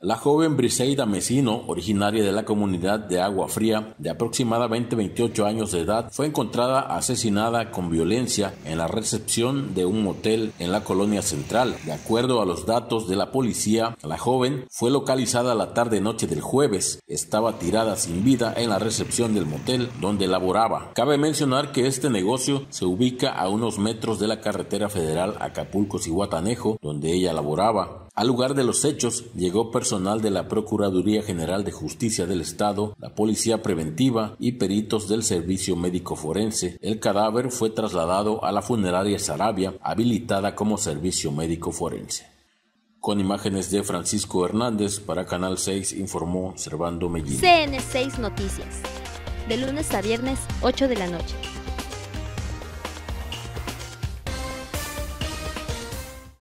La joven Briseida Mesino, originaria de la comunidad de Agua Fría, de aproximadamente 28 años de edad, fue encontrada asesinada con violencia en la recepción de un motel en la colonia central. De acuerdo a los datos de la policía, la joven fue localizada la tarde-noche del jueves. Estaba tirada sin vida en la recepción del motel donde laboraba. Cabe mencionar que este negocio se ubica a unos metros de la carretera federal Acapulco-Zihuatanejo, donde ella laboraba. Al lugar de los hechos llegó personal de la Procuraduría General de Justicia del Estado, la Policía Preventiva y peritos del Servicio Médico Forense. El cadáver fue trasladado a la funeraria Sarabia, habilitada como Servicio Médico Forense. Con imágenes de Francisco Hernández, para Canal 6 informó Servando Mellín. CN6 Noticias, de lunes a viernes, 8 de la noche.